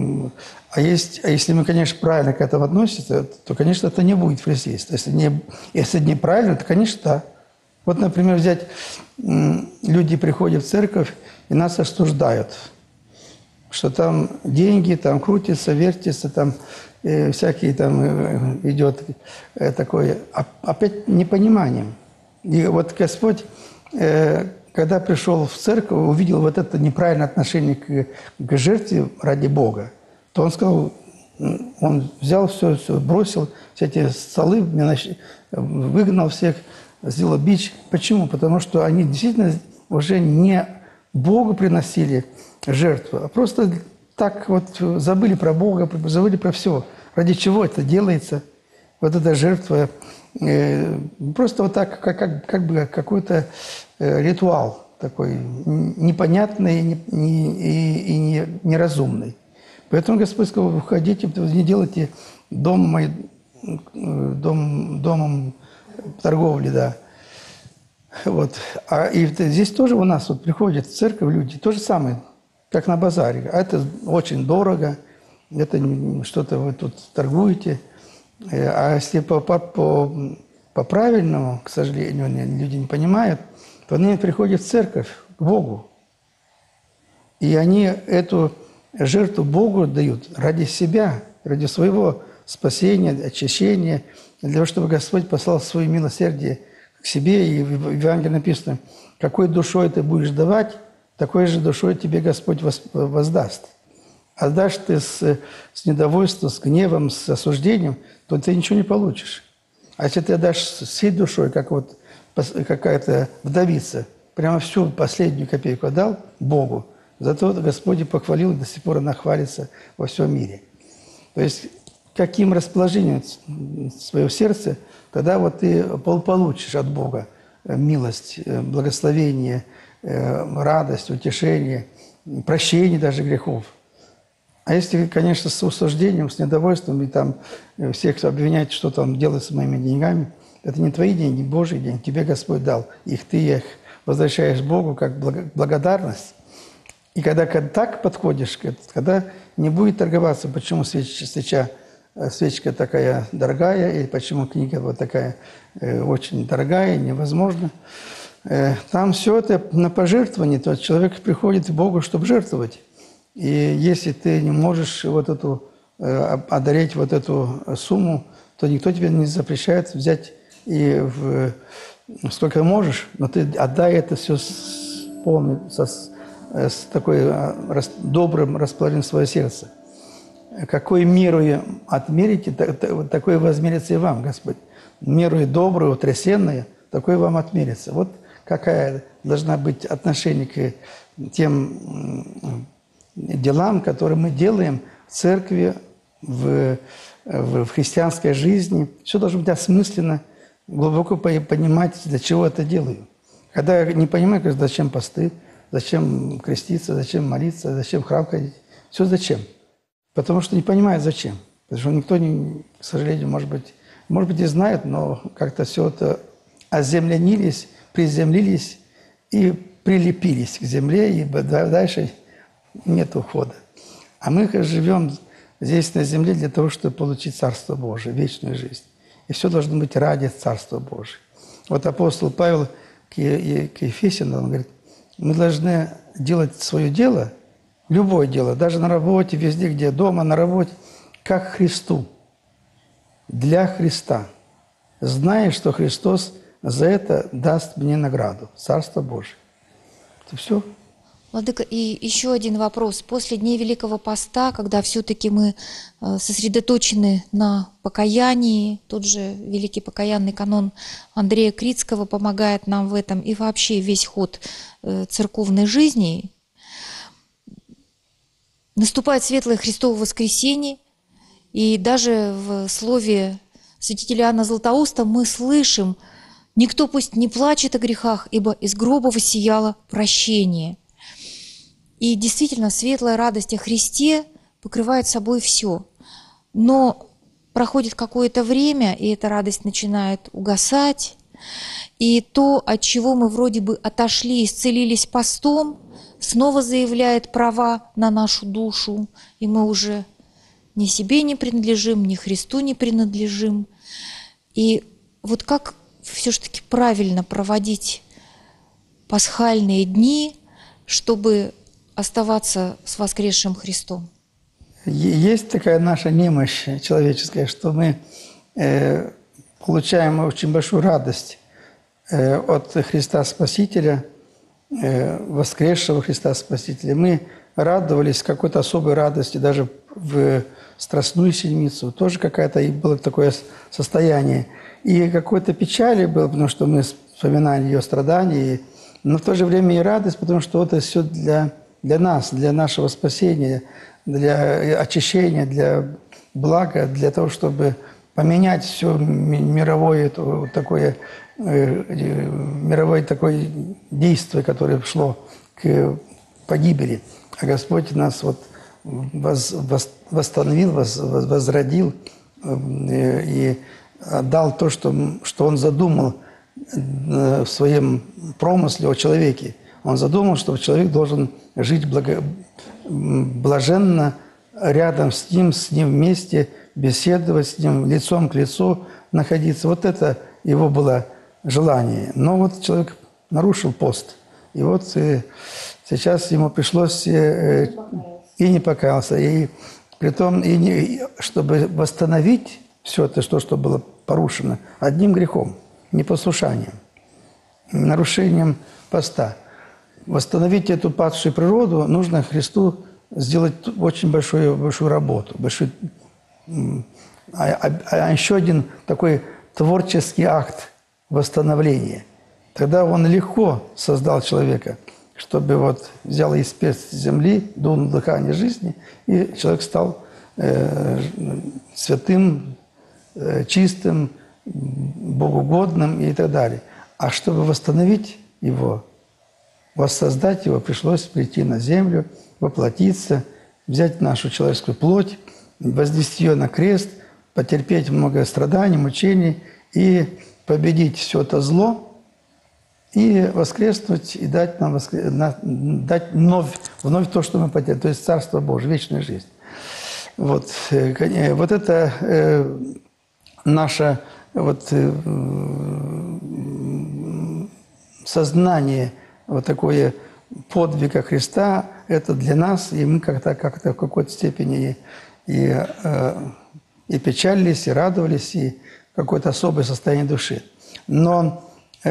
если мы, конечно, правильно к этому относимся, то, конечно, это не будет фарисейство. Если неправильно, то, конечно, да. Вот, например, взять, люди приходят в церковь и нас осуждают, что там деньги, там крутятся, вертятся, там всякие там идет такое, опять непониманием. И вот Господь, когда пришел в церковь, увидел вот это неправильное отношение к жертве ради Бога, то Он сказал, Он взял все, бросил все эти столы, выгнал всех, сделал бич. Почему? Потому что они действительно уже не Богу приносили жертву, а просто так вот забыли про Бога, забыли про все. Ради чего это делается? Вот эта жертва просто вот так, как бы какой-то ритуал такой непонятный и неразумный. Поэтому Господь сказал, уходите, не делайте домом торговли, да. Вот. И здесь тоже у нас вот приходят в церковь люди, то же самое, как на базаре. А это очень дорого, это что-то вы тут торгуете. А если по-правильному, к сожалению, люди не понимают, то они приходят в церковь, к Богу. И они эту жертву Богу дают ради себя, ради своего спасения, очищения, для того, чтобы Господь послал свое милосердие к себе. И в Евангелии написано, какой душой ты будешь давать, такой же душой тебе Господь воздаст. А дашь ты с недовольством, с гневом, с осуждением, то ты ничего не получишь. А если ты дашь всей душой, как вот какая-то вдовица, прямо всю последнюю копейку отдал Богу, зато Господь похвалил, и до сих пор она хвалится во всем мире. То есть каким расположением своего сердца, тогда вот ты получишь от Бога милость, благословение, радость, утешение, прощение даже грехов. А если, конечно, с осуждением, с недовольством, и там всех обвинять, что там делать с моими деньгами, это не твои деньги, Божьи деньги, тебе Господь дал. Ты их возвращаешь Богу как благодарность. И когда так подходишь, когда не будет торговаться, почему свечка такая дорогая, и почему книга вот такая очень дорогая, невозможно. Там все это на пожертвование, то человек приходит к Богу, чтобы жертвовать. И если ты не можешь вот эту, одарить вот эту сумму, то никто тебе не запрещает взять и сколько можешь, но ты отдай это все с такой добрым расположением своего сердца. Какой мерой отмерите, такое возмерится и вам, Господь. Мерой добрую, утрясенную, такое вам отмерится. Вот какая должна быть отношение к тем делам, которые мы делаем в церкви, в христианской жизни. Все должно быть осмысленно, глубоко понимать, для чего это делаю. Когда я не понимаю, зачем посты, зачем креститься, зачем молиться, зачем в храм ходить. Все зачем. Потому что не понимают, зачем. Потому что никто, к сожалению, может быть и знает, но как-то все это оземленились, приземлились и прилепились к земле, и дальше нет ухода. А мы живем здесь на земле для того, чтобы получить Царство Божие, вечную жизнь. И все должно быть ради Царства Божия. Вот апостол Павел к Ефесянам, он говорит, мы должны делать свое дело, любое дело, даже на работе, везде, где дома, на работе, как Христу, для Христа, зная, что Христос за это даст мне награду, Царство Божие. Это все. Владыка, и еще один вопрос. После Дней Великого Поста, когда все-таки мы сосредоточены на покаянии, тот же великий покаянный канон Андрея Крицкого помогает нам в этом, и вообще весь ход церковной жизни, наступает светлое Христово воскресенье, и даже в слове святителя Иоанна Златоуста мы слышим: «Никто пусть не плачет о грехах, ибо из гроба воссияло прощение». И действительно, светлая радость о Христе покрывает собой все. Но проходит какое-то время, и эта радость начинает угасать. И то, от чего мы вроде бы отошли, исцелились постом, снова заявляет права на нашу душу. И мы уже ни себе не принадлежим, ни Христу не принадлежим. И вот как все-таки правильно проводить пасхальные дни, чтобы оставаться с воскресшим Христом? Есть такая наша немощь человеческая, что мы получаем очень большую радость от Христа Спасителя, воскресшего Христа Спасителя. Мы радовались какой-то особой радости даже в Страстную Седмицу. Тоже какое-то было такое состояние. И какой-то печали было, потому что мы вспоминали ее страдания, но в то же время и радость, потому что это все для нас, для нашего спасения, для очищения, для блага, для того, чтобы поменять все мировое такое действие, которое шло к погибели. А Господь нас вот восстановил, возродил и дал то, что Он задумал в своем промысле о человеке. Он задумал, что человек должен жить блаженно рядом с ним вместе, беседовать с ним, лицом к лицу находиться. Вот это его было желание. Но вот человек нарушил пост. И вот сейчас ему пришлось и не покаялся. И притом, чтобы восстановить все это, что было порушено, одним грехом, непослушанием, нарушением поста. Восстановить эту падшую природу нужно Христу сделать очень большую работу. Еще один такой творческий акт восстановления. Тогда Он легко создал человека, чтобы вот взял из перст земли, дунул дыхание жизни, и человек стал святым, чистым, богоугодным и так далее. А чтобы восстановить его, воссоздать его, пришлось прийти на землю, воплотиться, взять нашу человеческую плоть, вознести ее на крест, потерпеть много страданий, мучений и победить все это зло, и воскреснуть, и дать нам дать вновь то, что мы потеряли, то есть Царство Божие, вечная жизнь. Вот это наше сознание, вот такое подвига Христа, это для нас, и мы как-то в какой-то степени и печалились, и радовались, и какое-то особое состояние души. Но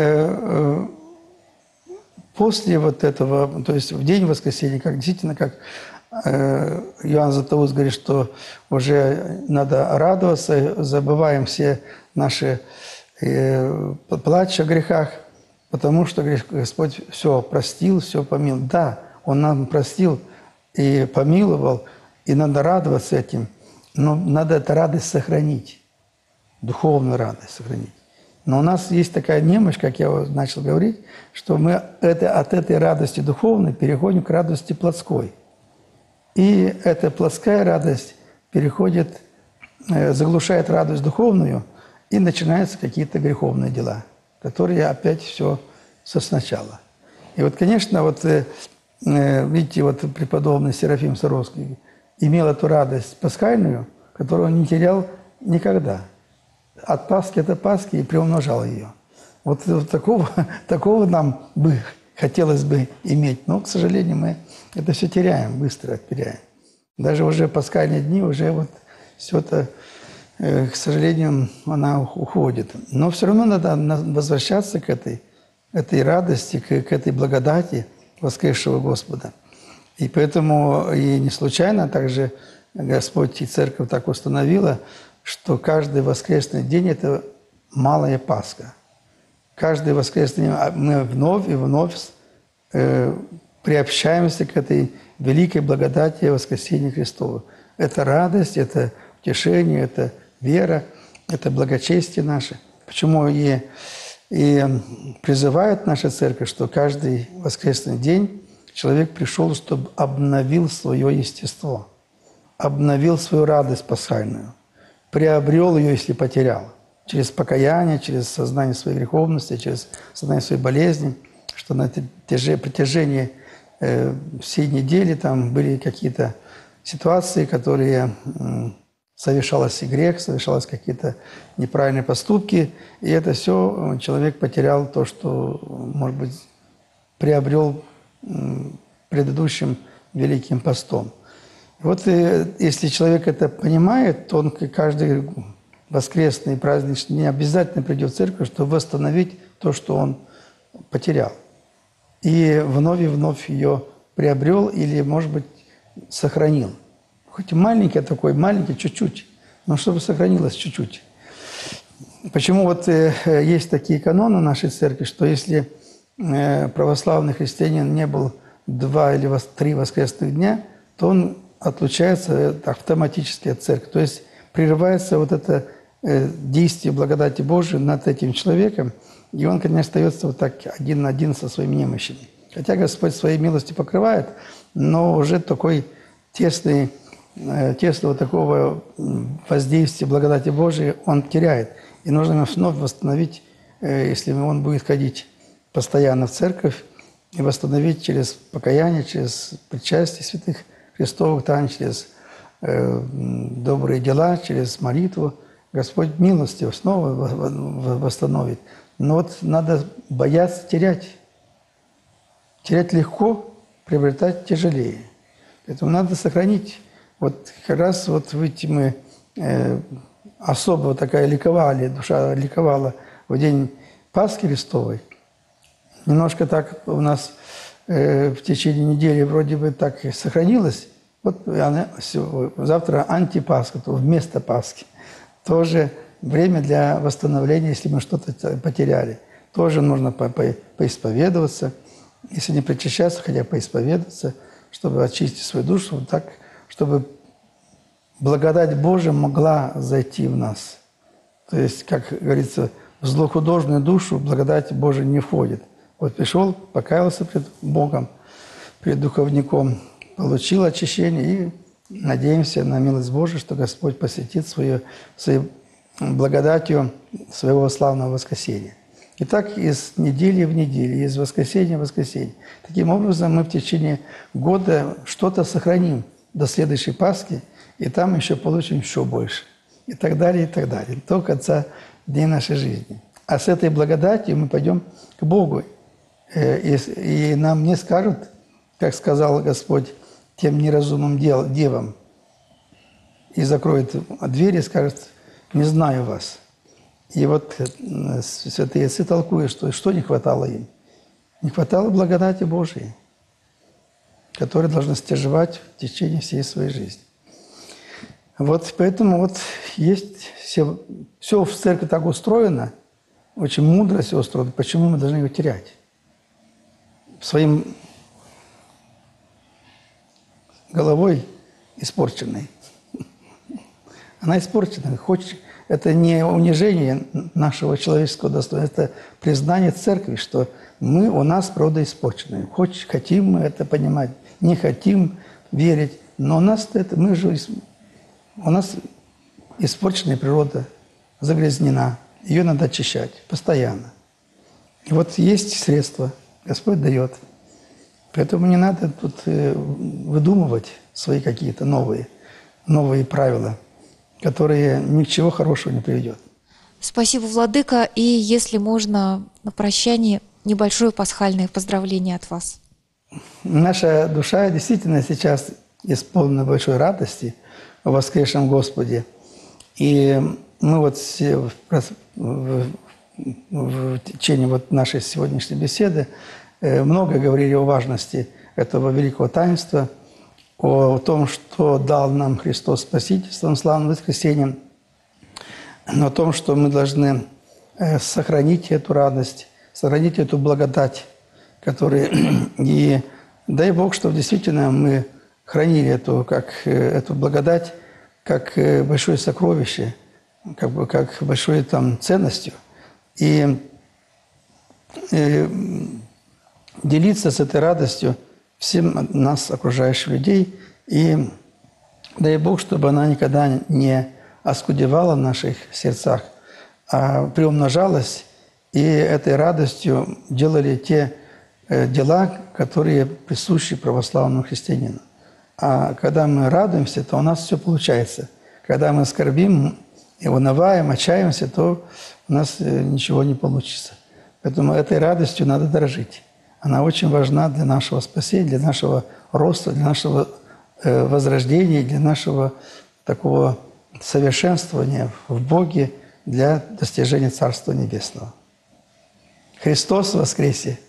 после вот этого, то есть в день воскресенья, действительно, как Иоанн Златоуст говорит, что уже надо радоваться, забываем все наши плач о грехах, потому что Господь все простил, все помиловал. Да, Он нам простил и помиловал, и надо радоваться этим, но надо эту радость сохранить, духовную радость сохранить. Но у нас есть такая немощь, как я начал говорить, что мы от этой радости духовной переходим к радости плотской. И эта плотская радость переходит, заглушает радость духовную, и начинаются какие-то греховные дела, которые опять все со сначала. И вот, конечно, вот видите, вот преподобный Серафим Саровский имел эту радость пасхальную, которую он не терял никогда. От Пасхи до Пасхи и приумножал ее. Вот такого нам бы хотелось бы иметь, но, к сожалению, мы это все теряем, быстро теряем. Даже уже пасхальные дни, уже вот все это, к сожалению, она уходит. Но все равно надо возвращаться к этой радости, к этой благодати воскресшего Господа. И поэтому и не случайно также Господь и Церковь так установила, что каждый воскресный день – это малая Пасха. Каждый воскресный день мы вновь и вновь приобщаемся к этой великой благодати воскресения Христова. Это радость, это утешение, это вера, это благочестие наше. Почему и призывает наша Церковь, что каждый воскресный день человек пришел, чтобы обновил свое естество, обновил свою радость пасхальную, приобрел ее, если потерял, через покаяние, через сознание своей греховности, через сознание своей болезни, что на протяжении всей недели там были какие-то ситуации, которые совершалось и грех, совершалось какие-то неправильные поступки, и это все человек потерял то, что, может быть, приобрел предыдущим великим постом. Вот если человек это понимает, то он каждый воскресный праздничный день обязательно придет в церковь, чтобы восстановить то, что он потерял. И вновь ее приобрел или, может быть, сохранил. Хоть маленький такой, маленький, чуть-чуть, но чтобы сохранилось чуть-чуть. Почему вот есть такие каноны нашей церкви, что если православный христианин не был 2 или 3 воскресных дня, то он отлучается автоматически от церкви. То есть прерывается вот это действие благодати Божией над этим человеком, и он, конечно, остается вот так один на один со своими немощами. Хотя Господь своей милостью покрывает, но уже такой тесного такого воздействия благодати Божией он теряет. И нужно ему вновь восстановить, если он будет ходить постоянно в церковь, и восстановить через покаяние, через причастие святых Христовых тайн, через добрые дела, через молитву. Господь милостью снова восстановит. Но вот надо бояться терять. Терять легко, приобретать тяжелее. Поэтому надо сохранить. Вот как раз вот видите, мы особо такая ликовали, душа ликовала в день Пасхи Христовой. Немножко так у нас в течение недели вроде бы так и сохранилось. Вот она, завтра антипасха, то вместо Пасхи. Тоже время для восстановления, если мы что-то потеряли. Тоже нужно поисповедоваться. Если не причащаться, хотя поисповедоваться, чтобы очистить свою душу, вот так, чтобы благодать Божия могла зайти в нас. То есть, как говорится, в злохудожную душу благодать Божия не входит. Вот пришел, покаялся пред Богом, пред духовником, получил очищение и надеемся на милость Божию, что Господь посвятит своей благодатью своего славного воскресения. И так из недели в неделю, из воскресенья в воскресенье. Таким образом, мы в течение года что-то сохраним до следующей Пасхи, и там еще получим еще больше. И так далее, до конца дней нашей жизни. А с этой благодатью мы пойдем к Богу. И нам не скажут, как сказал Господь, тем неразумным девам, и закроет двери и скажет: «Не знаю вас». И вот святые отцы толкуют, что не хватало им. Не хватало благодати Божией, которую должны стяжевать в течение всей своей жизни. Вот поэтому вот есть все в церкви так устроено, очень мудро все устроено. Почему мы должны его терять? Своим головой испорченной. Она испорчена. это не унижение нашего человеческого достоинства, это признание церкви, что у нас природа испорченная. Хотим мы это понимать, не хотим верить, но у нас испорченная природа, загрязнена, ее надо очищать постоянно. И вот есть средства, Господь дает. Поэтому не надо тут выдумывать свои какие-то новые правила, которые ни к чему хорошего не приведет. Спасибо, владыка. И если можно, на прощание небольшое пасхальное поздравление от вас. Наша душа действительно сейчас исполнена большой радости о воскресшем Господе. И мы вот в течение нашей сегодняшней беседы много говорили о важности этого великого таинства, о том, что дал нам Христос Спаситель своим славным воскресением, о том, что мы должны сохранить эту радость, сохранить эту благодать, и дай Бог, чтобы действительно мы хранили эту благодать как большое сокровище, как большой ценностью, и делиться с этой радостью всем нас, окружающих людей, и дай Бог, чтобы она никогда не оскудевала в наших сердцах, а приумножалась, и этой радостью делали те дела, которые присущи православному христианину. А когда мы радуемся, то у нас все получается. Когда мы скорбим и унываем, отчаиваемся, то у нас ничего не получится. Поэтому этой радостью надо дорожить. Она очень важна для нашего спасения, для нашего роста, для нашего возрождения, для нашего такого совершенствования в Боге, для достижения Царства Небесного. Христос воскресе!